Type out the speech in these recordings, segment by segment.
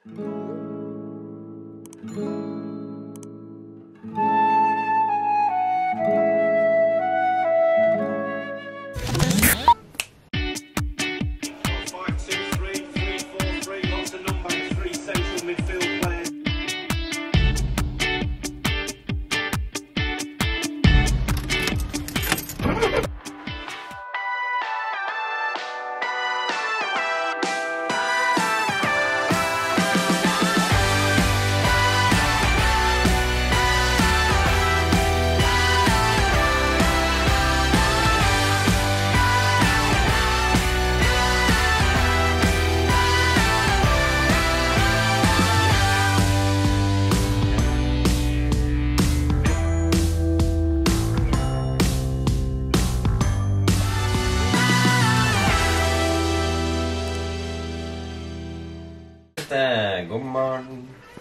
God morgen.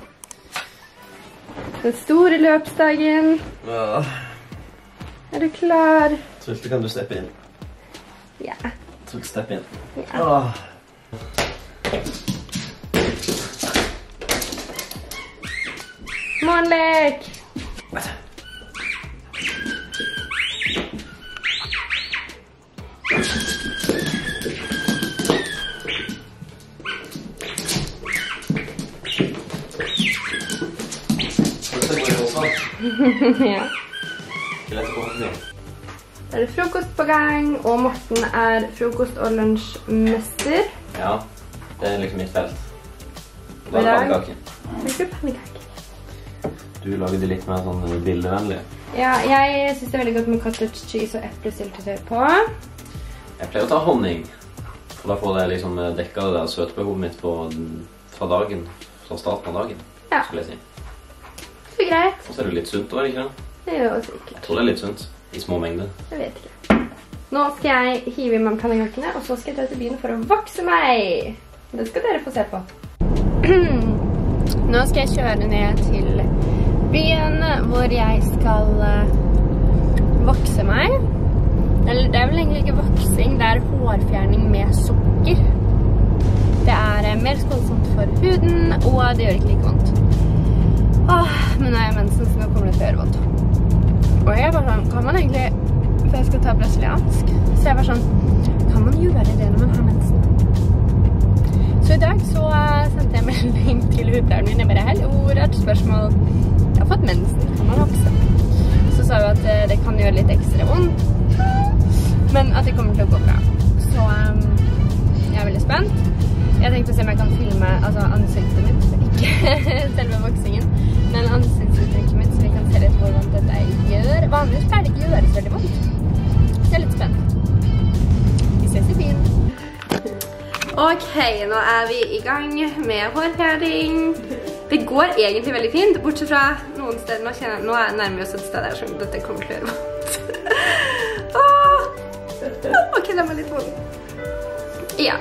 Den store løpsdagen. Er du klar? Trulte, kan du steppe inn? Ja. Trulte, steppe inn. Ja. Morgenlek! Ja. Da er det frokost på gang, og Morten er frokost- og lunsjmester. Ja, det er liksom mitt felt. Og i dag pannekaker. liker du pannekaker. Du lager det litt mer sånn bildevennlig. Ja, jeg synes det er veldig godt med cottage cheese og eplesyltetøy på. Jeg pleier å ta honning, for da får jeg liksom dekket det der søtbehovet mitt fra dagen, fra starten av dagen, Ja. skulle jeg si. Så greit. Og så er det litt sunt også, ikke det? Det er jo sikkert. Jeg tror det er litt sunt, i små mengder. Jeg vet ikke. Nå skal jeg hive i meg pannekakene, og så skal jeg dra til byen for å vokse meg. Det skal dere få se på. Nå skal jeg kjøre ned til byen, hvor jeg skal vokse meg. Eller det er vel egentlig ikke voksing, det er hårfjerning med sukker. Det er mer skålsomt for huden, og det gjør ikke like vondt. Men nå er jeg mensen, så nå kommer det til å gjøre vondt. Og jeg bare sånn, kan man egentlig, for jeg skal ta brasiliansk, så jeg bare sånn, kan man gjøre det når man har mensen? Så i dag så sendte jeg melding til hudpleieren min, jeg bare, hallo, rart spørsmål. Jeg har fått mensen, kan man vokse? Så sa hun at det kan gjøre litt ekstra vondt, men at det kommer til å gå bra. Så jeg er veldig spent. Jeg tenkte å se om jeg kan filme ansiktet mitt, ikke selve voksingen, men ansiktsuttrykket mitt, så vi kan se litt hvor vondt dette gjør. Vanligvis pleier det ikke gjøre så veldig vondt. Så jeg er litt spent. Vi ses i byen. Ok, nå er vi i gang med hårfjerding. Det går egentlig veldig fint, bortsett fra noen steder. Nå nærmer vi oss et sted der, så dette kommer til å gjøre vondt. Ok, det var litt vondt. Ja.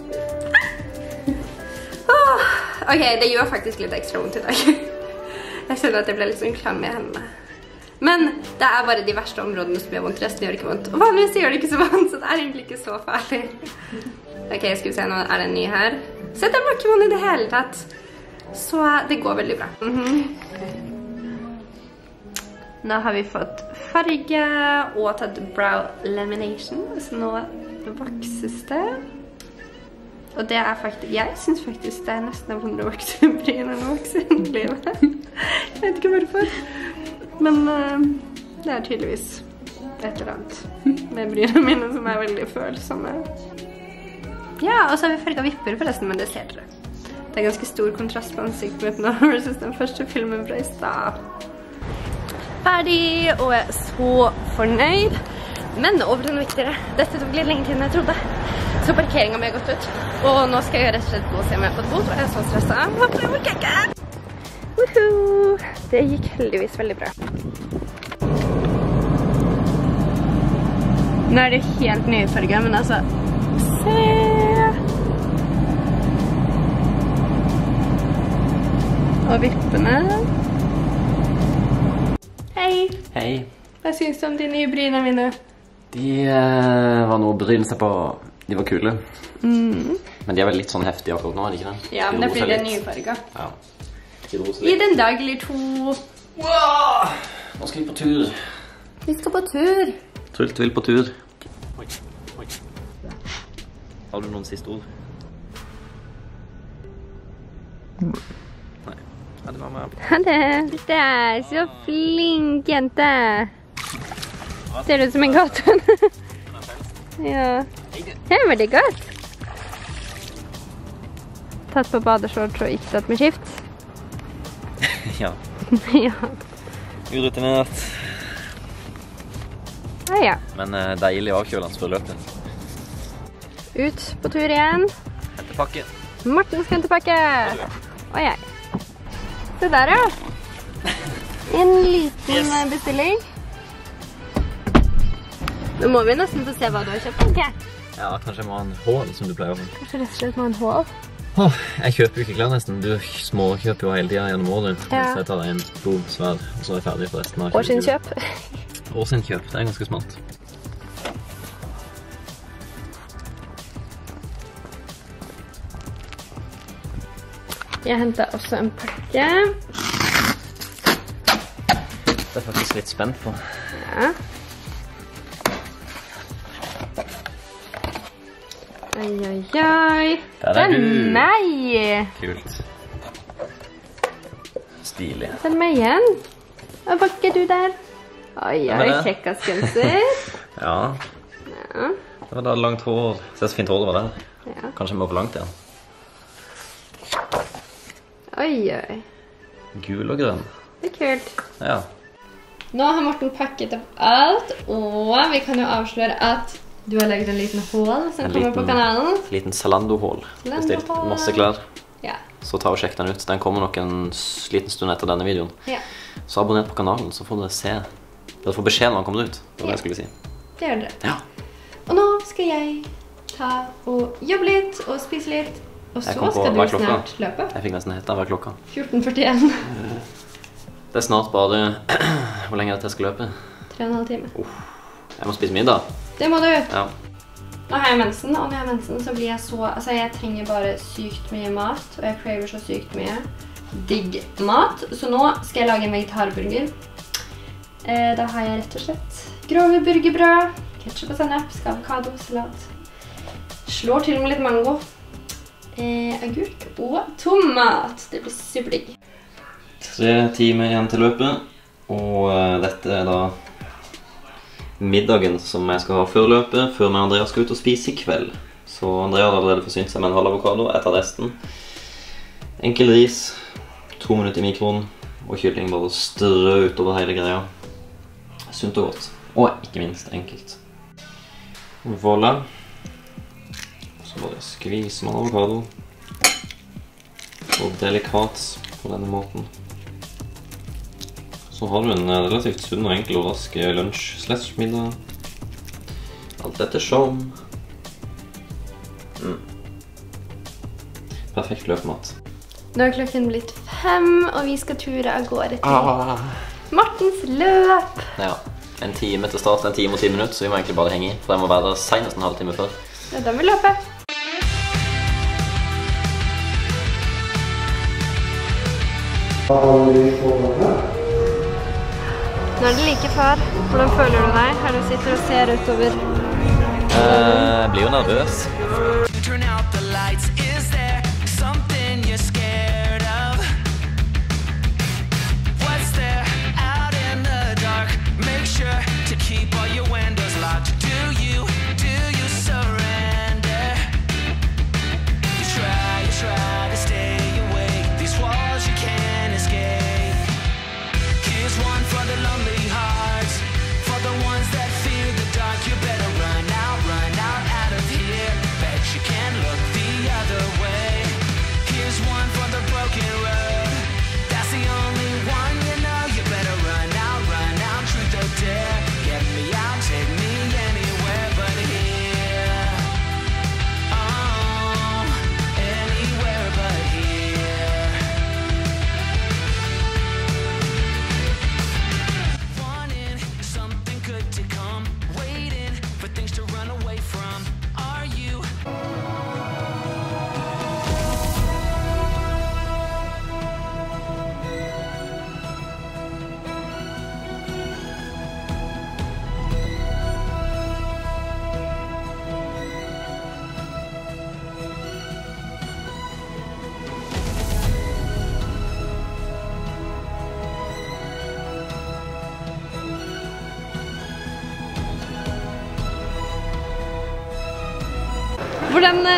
Ok, det gjør faktisk litt ekstra vondt i dag. Jeg skjønner at jeg ble litt sånn klam i hendene. Men det er bare de verste områdene som gjør vondt. Resten gjør ikke vondt. Og vanligvis gjør det ikke så vondt, så det er egentlig ikke så farlig. Ok, skal vi se, nå er det en ny her. Så det var ikke vondt i det hele tatt. Så det går veldig bra. Nå har vi fått farge og tatt brow lamination. Så nå vokses det. Og det er faktisk, jeg synes faktisk det er nesten vondere å vokse bryn enn å vokse underlivet. Jeg vet ikke hvorfor. Men det er tydeligvis et eller annet med brynene mine som er veldig følsomme. Ja, og så har vi farget vipper forresten, men det ser dere. Det er ganske stor kontrast på ansiktet mitt nå versus den første filmen fra i stad. Ferdig, og jeg er så fornøyd. Men over til noe viktigere. Dette tok litt lenge tid enn jeg trodde. Så parkeringen har gått ut. Og nå skal jeg rett og slett gå og se meg på et bot, og jeg er så stresset. Håper jeg orker ikke! Woohoo! Det gikk heldigvis veldig bra. Nå er det helt nye farger, men altså... Se! Og vippene. Hei! Hei. Hva synes du om de nye brynene mine? De var noe å bryne seg på. De var kule. Men de er vel litt sånn heftige akkurat nå, er det ikke det? Ja, men det blir det nyfarget. Ja. Gi det en dag eller 2. Wow! Nå skal vi på tur. Vi skal på tur. Truls vil på tur. Oi. Har du noen siste ord? Nei. Ha det, mamma. Ha det. Det er så flink jente. Ser ut som en gate. Ja. Det er veldig godt. Tatt på badeshorts og ikke tatt med skift. Ja. Ja. Urutinert. Ja. Men deilig avkjølende for løpet. Ut på tur igjen. Hente pakke. Morten skal hente pakke. Og jeg. Se der, ja. En liten bestilling. Nå må vi nesten få se hva du har kjøpt, tenker jeg. Ja, kanskje jeg må ha en hål som du pleier å ha. Kanskje rett og slett må ha en hål. Jeg kjøper jo ikke klær nesten. Du småkjøper jo hele tiden gjennom året. Ja. Så jeg tar en stor svær, og så er jeg ferdig for resten av Årsinnkjøp. Årsinnkjøp, det er ganske smart. Jeg hentet også en pakke. Det er faktisk litt spent på. Ja. Oi, oi, oi. Der er du. Meg. Kult. Stilig. Se meg igjen. Hva pakker du der? Oi, oi, kjekkasgenser. Ja. Ja. Det var da langt hår. Se så fint hår det var der. Ja. Kanskje jeg må for langt igjen. Oi, oi. Gul og grønn. Det er kult. Ja. Nå har Morten pakket opp alt, og vi kan jo avsløre at du har laget en liten hål som kommer på kanalen. En liten Zalando-hål. Bestilt masse klær. Ja. Så ta og sjekk den ut. Den kommer nok en liten stund etter denne videoen. Ja. Så abonner på kanalen, så får dere se. Dere får beskjed når den kommer ut. Det var det jeg skulle si. Det gjør dere. Ja. Og nå skal jeg ta og jobbe litt og spise litt. Og så Jeg kom på skal hva du klokka. snart løpe. Jeg fikk nesten hette hver klokka. 14:41. Det er snart bare... Hvor lenge er det til jeg skal løpe? 3,5 timer. Jeg må spise middag. Det må du. Ja. Nå har jeg mensen, og når jeg har mensen så blir jeg så... Altså, jeg trenger bare sykt mye mat, og jeg craver så sykt mye digg mat. Så nå skal jeg lage en vegetarburger. Da har jeg rett og slett grove burgerbrød, ketchup og sennep, avokado, salat. Slår til med litt mango, agurk og tomat. Det blir superdigg. 3 timer igjen til løpet, og dette er da middagen som jeg skal ha før løpet, før meg og Andrea skal ut og spise i kveld. Så Andrea har allerede forsynt seg med en halv avokado, jeg tar resten. Enkel ris, 2 minutter i mikroen, og kylling bare strø utover hele greia. Sunt og godt, og ikke minst enkelt. Voilà. Så bare skviser man avokado, og delikat på denne måten. Så har du en relativt sunn og enkel og rask lunsj/middag. Alt dette som. Perfekt løpemat. Nå er klokken blitt 5, og vi skal ture av gårde til Mortens løp. Ja, en time til start, en time og 10 minutter, så vi må egentlig bare henge i. For jeg må være der senest en halv time før. Det er da vi løper. Nå er det like før. Hvordan føler du deg her du sitter og ser utover? Jeg blir jo nervøs.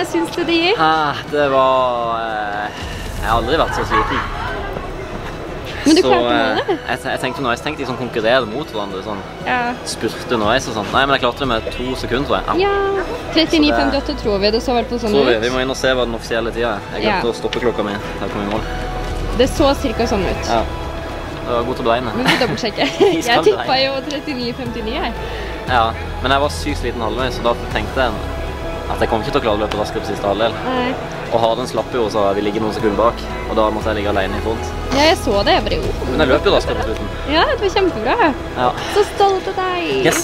syns du det gikk? Det var... Jeg har aldri vært så sliten. Men du klarte målet? Jeg tenkte underveis, de sånn konkurrerer mot hverandre, sånn spurte underveis og sånn. Nei, men jeg klarte det med 2 sekunder, tror jeg. Ja, 39,58 tror vi, det så hvert fall sånn ut. Vi må inn og se hva den offisielle tida er. Jeg glemte å stoppe klokka mi til jeg kom i mål. Det så cirka sånn ut. Ja, det var god til å beregne. Men vi dobbeltsjekker. Jeg tippet jo 39,59 her. Ja, men jeg var sykt sliten halvveis, så da tenkte jeg at jeg kom ikke til å klare å løpe raskere på siste halvdel. Nei. Og Harden slapp jo, så vi ligger noen sekunder bak, og da måtte jeg ligge alene i front. Ja, jeg så det, jeg bare Men jeg løp jo raskere på slutten. Ja, det var kjempebra. Ja. Så stolt av deg. Yes.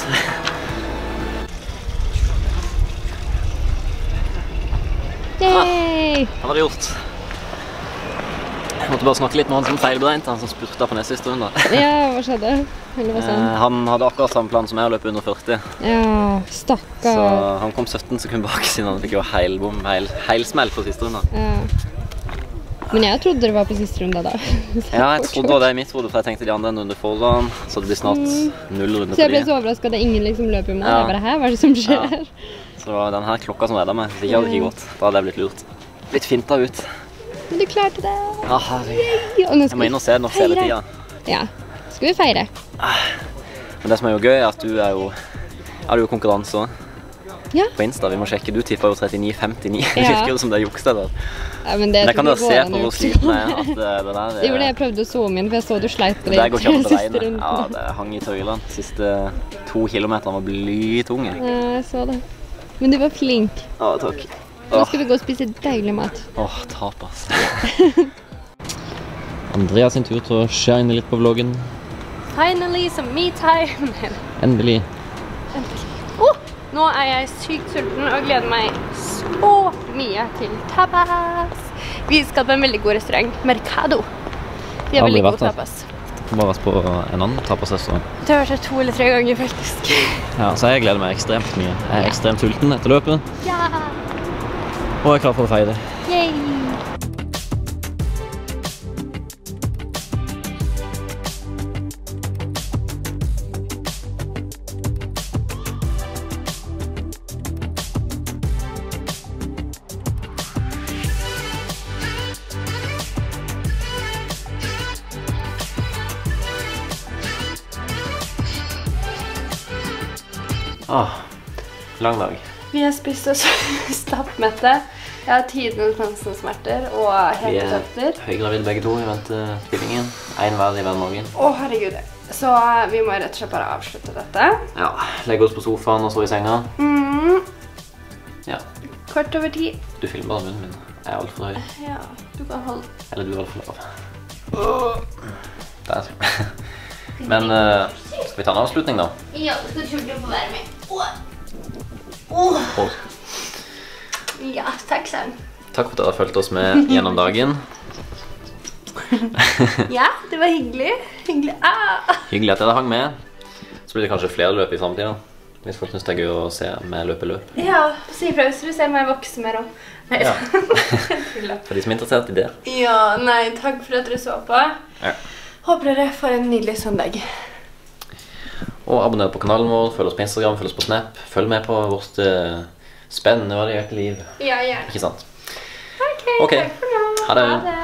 Yay! Han hadde gjort. Jeg måtte bare snakke litt med han som feilberegnet, han som spurte på neste siste runde. Ja, hva skjedde? Eller hva sa han? Han hadde akkurat samme plan som jeg, å løpe under 40. Ja, stakkar. Så han kom 17 sekunder bak siden han fikk jo heilsmell på siste runde. Ja. Men jeg trodde det var på siste runde da. Ja, jeg trodde det i mitt hode, for jeg tenkte de andre en runde foran, så det blir snart 0 runder på de. Så jeg ble så overrasket at ingen liksom løp i mål. Jeg bare, hva er det som skjer? Ja. Så det var denne klokka som reddet meg, hvis ikke hadde det ikke gått. Da hadde jeg blitt lurt. Blitt fintet ut. Men du klarte det. Ja, jeg må inn og se den offisielle tida. Ja, skal vi feire. Men det som er jo gøy er at du er jo... Er du jo konkurranse også? Ja. På Insta, vi må sjekke. Du tippet jo 39,59. Det virker jo som det er juks det der. Ja, men det kan dere se på hvor sliten jeg er at det der... Det gjorde det, jeg prøvde å zoome inn, for jeg så du sleit på det. Det går ikke an å beregne. Ja, det hang i tøylene. Siste 2 kilometer var blytunge. Ja, jeg så det. Men du var flink. Ja, takk. Nå skal vi gå og spise deilig mat. Tapas. Andrea sin tur til å shine litt på vloggen. Finally, some me time. Endelig. Nå er jeg sykt sulten og gleder meg så mye til tapas. Vi skal på en veldig god restaurant, Mercado. De har veldig god tapas. Jeg får bare vært på en annen tapasrestaurant. Det har vært her 2 eller 3 ganger faktisk. Ja, så jeg gleder meg ekstremt mye. Jeg er ekstremt sulten etter løpet. Ja! Og jeg er klar for å feire. Yay! Lang dag. Vi har spist oss stappmette. Jeg har tidenes pansensmerter og hetesøfter. Vi er høygravide begge to i ventestillingen. En hver i hver magen. Å, herregud. Så vi må rett og slett bare avslutte dette. Ja, legge oss på sofaen og stå i senga. Ja. Kvart over 10. Du filmer bare munnen min. Jeg er alt for høy. Ja, du kan holde. Eller du er alt for lav. Der. Men skal vi ta en avslutning da? Ja, du skal kjøre på være med. Ja, takk Søren. Takk for at dere har fulgt oss med gjennom dagen. Ja, det var hyggelig. Hyggelig at dere hang med. Så blir det kanskje flere løp i fremtiden. Hvis folk synes det er gøy å se meg løp. Ja, si fra hvis du ser meg vokse mer om. Ja. For de som er interessert i det. Ja, nei, takk for at dere så på. Ja. Håper dere får en nydelig søndag. Og abonner på kanalen vår, følg oss på Instagram, følg oss på Snap. Følg med på vårt spennende, varierte liv. Ja, gjerne. Ikke sant? Ok, Ok, takk for nå. ha det. Ha det.